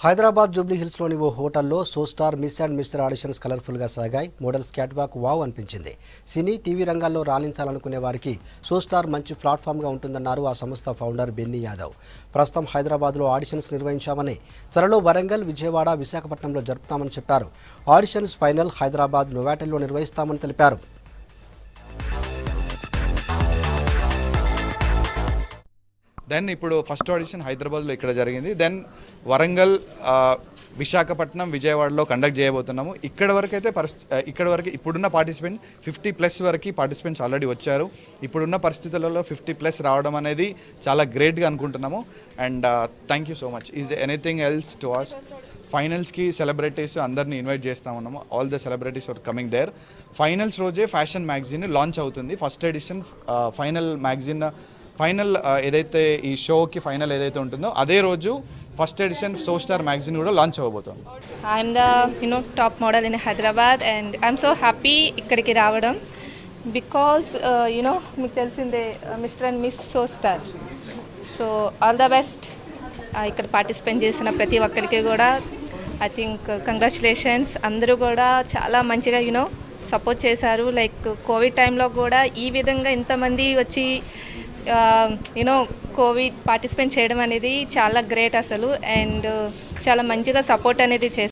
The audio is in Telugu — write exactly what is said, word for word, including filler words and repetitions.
హైదరాబాద్ జూబ్లీ హిల్స్లోని ఓ హోటల్లో so star miss and mister auditions కలర్ఫుల్గా సాగాయి. మోడల్స్ క్యాట్వాక్ వావ్ అనిపించింది. సినీ టీవీ రంగాల్లో రాణించాలనుకునే వారికి సో స్టార్ మంచి ప్లాట్ఫామ్గా ఉంటుందన్నారు ఆ సంస్థ ఫౌండర్ బెన్నీ యాదవ్. ప్రస్తుతం హైదరాబాద్లో ఆడిషన్స్ నిర్వహించామని, త్వరలో వరంగల్, విజయవాడ, విశాఖపట్నంలో జరుపుతామని చెప్పారు. ఆడిషన్స్ ఫైనల్ హైదరాబాద్ నోవాటెల్లో నిర్వహిస్తామని తెలిపారు. దెన్ ఇప్పుడు ఫస్ట్ ఆడిషన్ హైదరాబాద్లో ఇక్కడ జరిగింది. దెన్ వరంగల్, విశాఖపట్నం, విజయవాడలో కండక్ట్ చేయబోతున్నాము. ఇక్కడ వరకు అయితే ఇక్కడ వరకు ఇప్పుడున్న పార్టిసిపెంట్ ఫిఫ్టీ ప్లస్ వరకు పార్టిసిపెంట్స్ ఆల్రెడీ వచ్చారు. ఇప్పుడున్న పరిస్థితులలో ఫిఫ్టీ ప్లస్ రావడం అనేది చాలా గ్రేట్గా అనుకుంటున్నాము. And thank you so much. Is anything else to watch? ఫైనల్స్కి సెలబ్రిటీస్ అందరినీ ఇన్వైట్ చేస్తా ఉన్నాము. All the celebrities are coming there. Finals రోజే ఫ్యాషన్ మ్యాగజైన్ లాంచ్ అవుతుంది. First edition final magazine final ఏదైతే ఈ షోకి ఫైనల్ ఏదైతే ఉంటుందో అదే రోజు first edition so star magazine కూడా లాంచ్ అవ్వబోతుంది. I'm the you know top model in Hyderabad and I'm so happy ఇక్కడికి రావడం. బికాజ్ యునో మీకు తెలిసిందే mister and miss so star. So all the best. ఇక్కడ పార్టిసిపేట్ చేసిన ప్రతి ఒక్కరికి కూడా ఐ థింక్ కంగ్రాచులేషన్స్. అందరూ కూడా చాలా మంచిగా యూనో సపోర్ట్ చేశారు. లైక్ కోవిడ్ టైంలో కూడా ఈ విధంగా ఇంతమంది వచ్చి యూనో కోవిడ్ పార్టిసిపేట్ చేయడం అనేది చాలా గ్రేట్ అసలు. అండ్ చాలా మంచిగా సపోర్ట్ అనేది చేస్తారు.